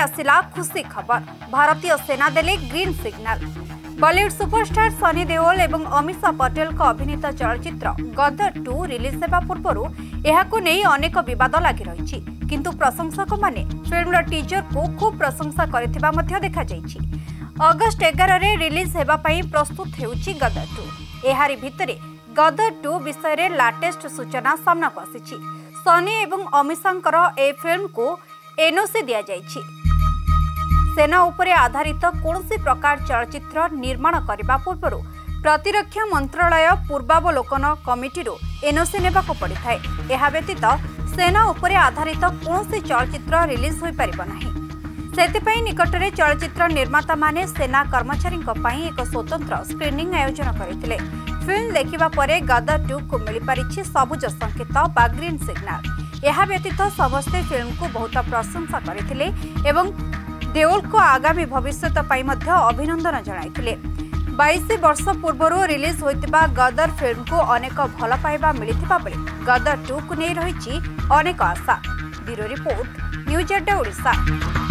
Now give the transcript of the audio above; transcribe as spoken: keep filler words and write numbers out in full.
आसिला खुशी खबर। भारतीय सेना देले green signal. Bollywood superstar Sunny Deol एवं अमीषा पटेल का अभिनीत चलचित्र गदर टू रिलीज होगा पूर्व यहाकू नहीं अनेक विवाद लगी रही, किंतु प्रशंसक माने फिल्म टीजर को खूब प्रशंसा करथिबा मध्य देखा जायछि। अगस्ट एगार रे रिलीज हेबा पई प्रस्तुत हेउछि गदर टू। एहारी भितरे गदर टू विषय रे लेटेस्ट सूचना सामना को आसीछि। सनी एवं अमीषांकर ए फिल्म को एनओसी दिया जायछि। सेना उपरे आधारित कौनसी प्रकार चलचित्र निर्माण करने पूर्व प्रतिरक्षा मंत्रालय पूर्वावलोकन कमिटी एनओसी नेबाक पड़ी थाए। यह व्यतीत सेना उपरे आधारित कौनसी चलचित्र रिलीज हो पारिब नाही। सेतिपई निकटरे चलचित्र निर्माता माने सेना कर्मचारी एक स्वतंत्र स्क्रीनिंग आयोजन करथिले। फिल्म देखिबा परे गदर टू को मिली पारिछि सबुज संकेत बा ग्रीन सिग्नल। यह व्यतीत समस्ते फिल्म को बहुत प्रशंसा करथिले एवं देओल को आगामी भविष्य पई मध्य अभिनंदन जणाइथिले। बाईस वर्ष पूर्व रिलीज होइतिबा गदर फिल्म को अनेक भल पाइबा मिलिथिबा बेले गदर टू को नहीं रही अनेक आशा। Bureau report, news eight Odisha.